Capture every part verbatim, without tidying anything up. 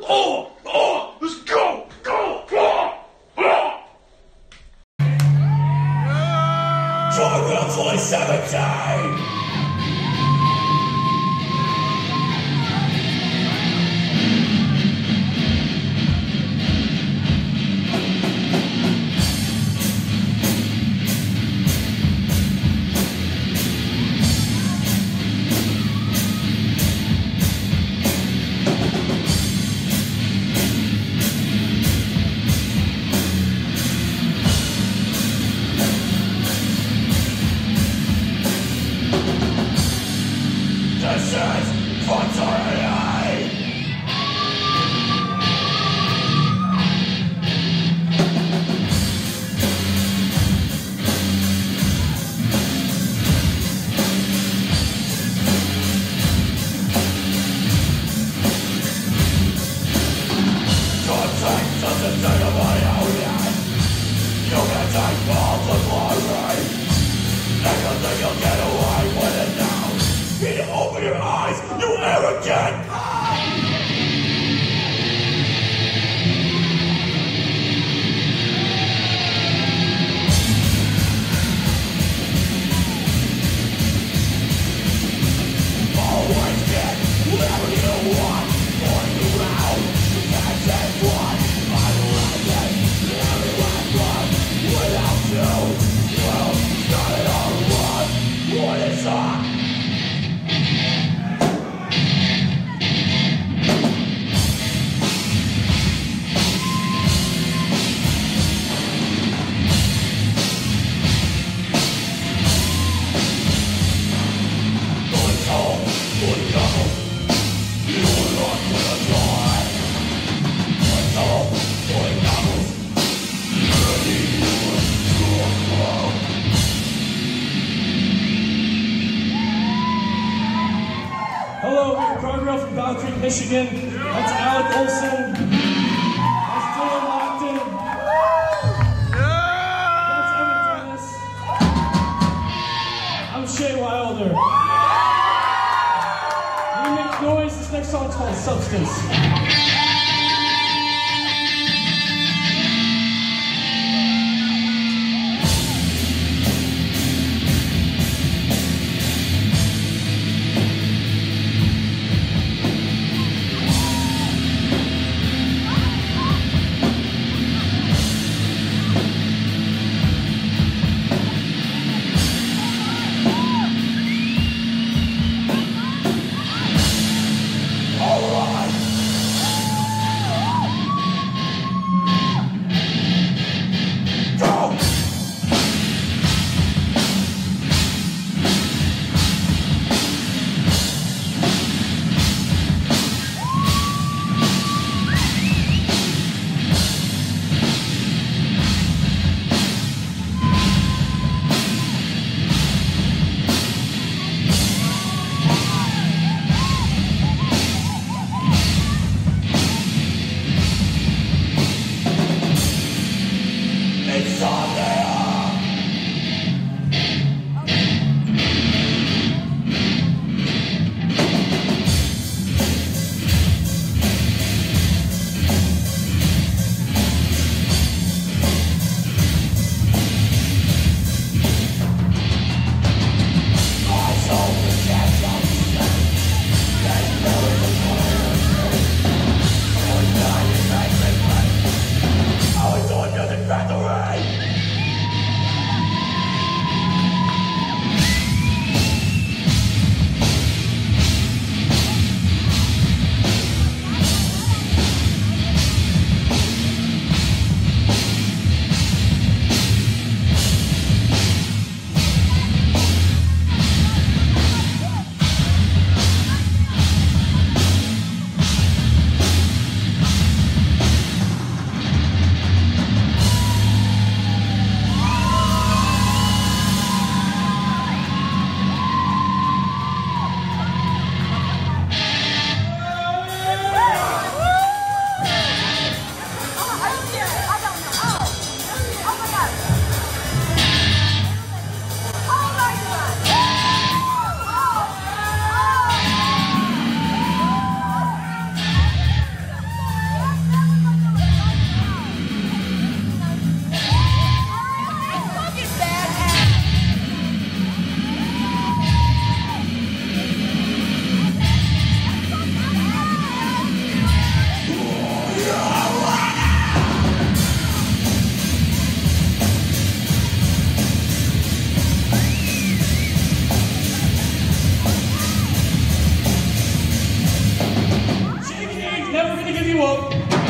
Oh, oh, let's go, go, go, go. Joy will twenty-seven day. This is fraternity! Don't take something to nobody out yet. You can take all the glory. And you think you'll get away with it now. Can you open your eyes, you arrogant? Always get whatever you want, or you out. You can't say what I love it. Everyone's blood without you. Well, not at all what? What is that? Hello, we're Cargill from Battle Creek, Michigan. That's Alec Olson. That's Dylan Lockton. That's Emmett Dennis. I'm Shay Wilder. We make noise. This next song's called Substance. Alright! up.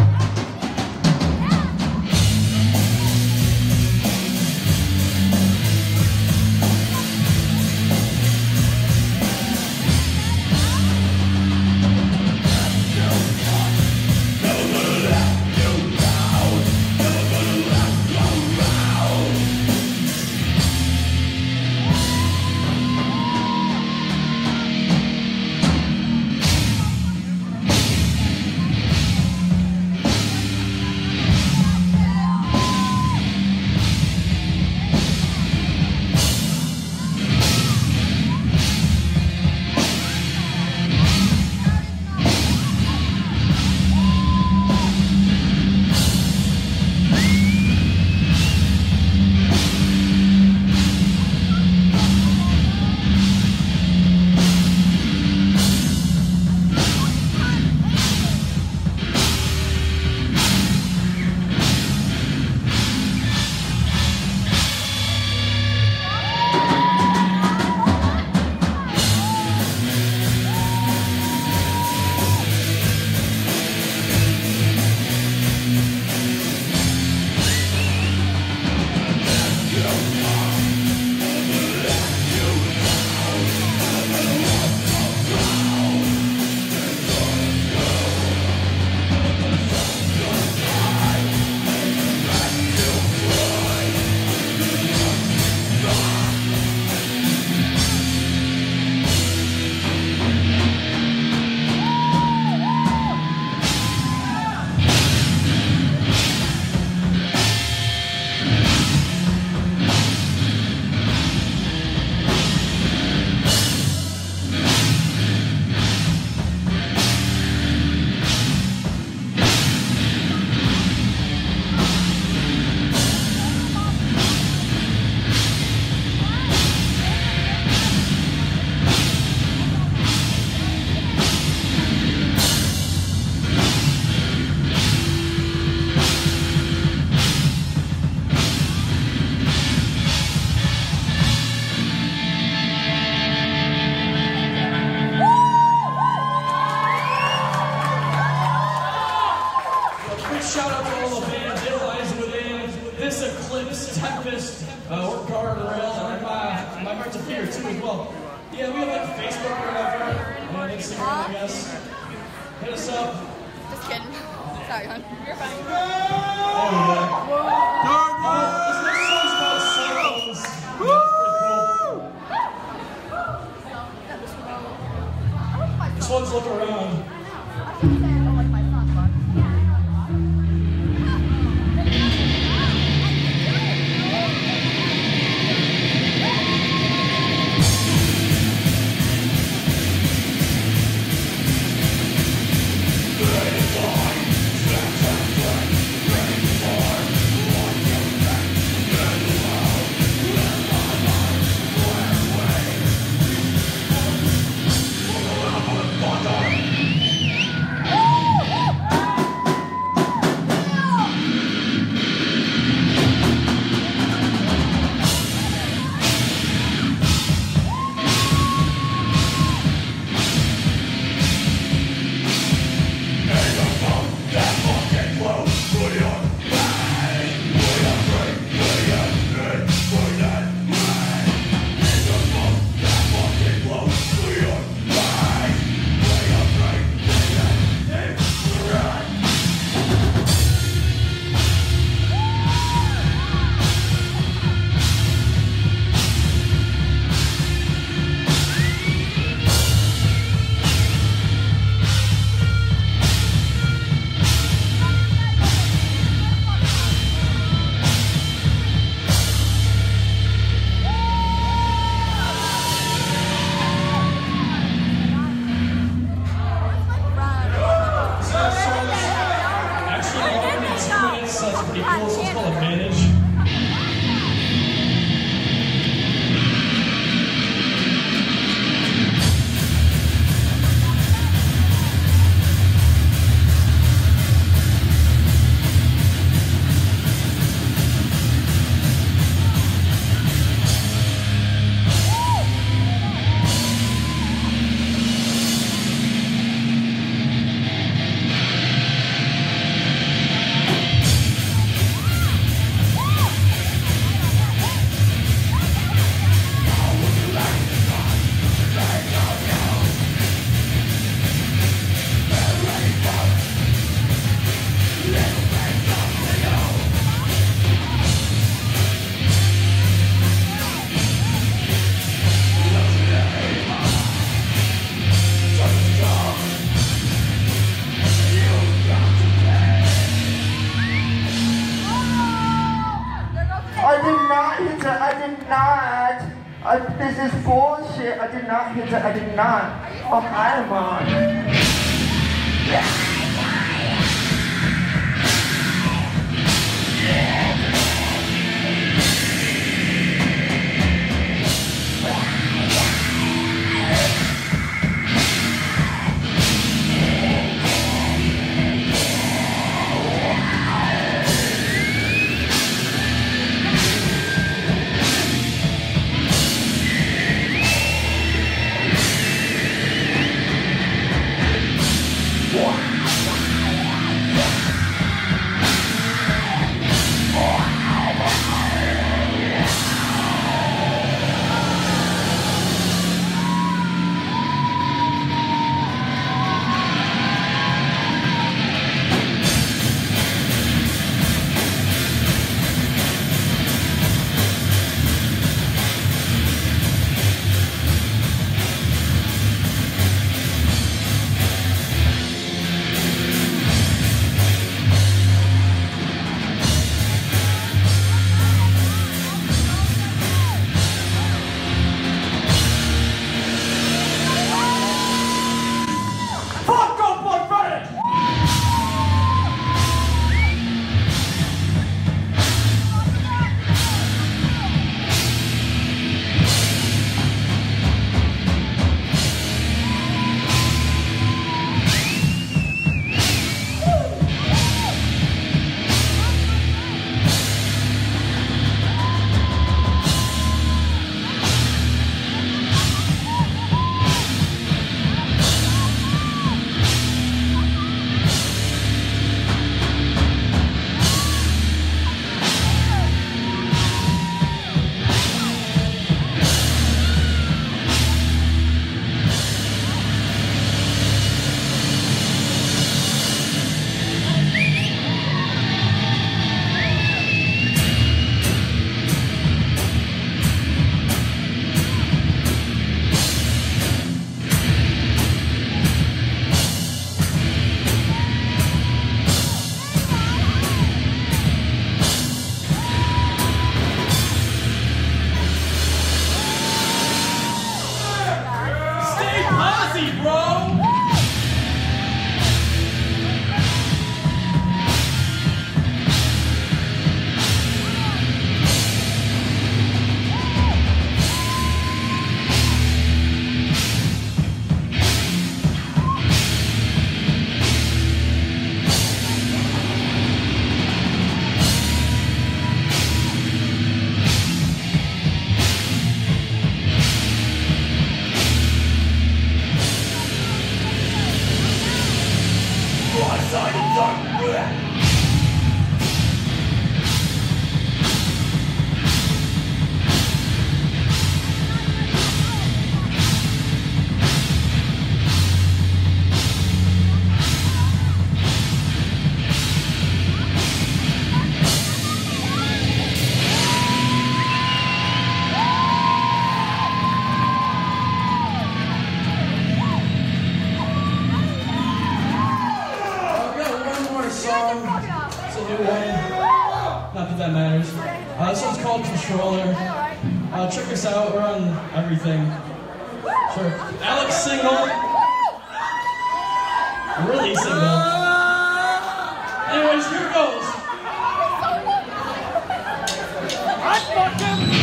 Shout out to all the bands, It Lies Within, This Eclipse, Tempest, uh, Work Hard Rail, and my, my heart's up here too as well. Yeah, we have like Facebook or whatever, and Instagram, I guess. Hit us up. Just kidding. Sorry, hon. You're fine. Oh, yeah. Dark uh, this next song's called Songs. That's pretty cool. This one's Look Around. I, this is bullshit. I did not hit that. I did not. Oh, hi, Mom. That matters. Uh, this one's called Controller. Uh, check us out. We're on everything. Sure. Alex single. Really single. Anyways, here it goes. I fucking.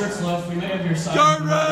shirts left. We may have your size. Turn red!